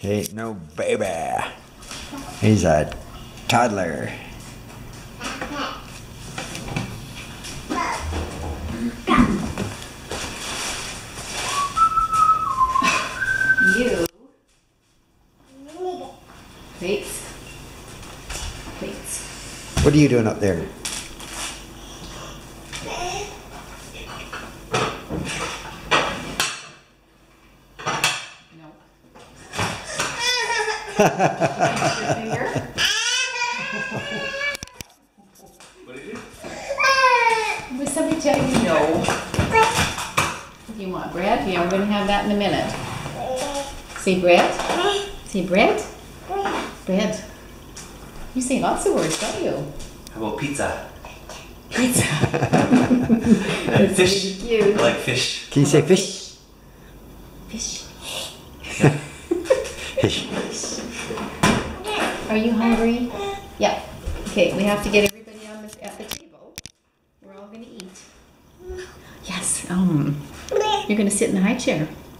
He ain't no baby. He's a toddler. You. Plates. Plates. What are you doing up there? No. Your finger. What did you do? Was somebody telling you no? You want bread? Yeah, we're gonna have that in a minute. Say bread. Say bread. Bread. You say lots of words, don't you? How about pizza? Pizza. And fish. Really cute. I like fish. Can you say fish? Fish. Fish. Are you hungry? Yeah. Okay, we have to get everybody on at the table. We're all gonna eat. Yes. You're gonna sit in the high chair.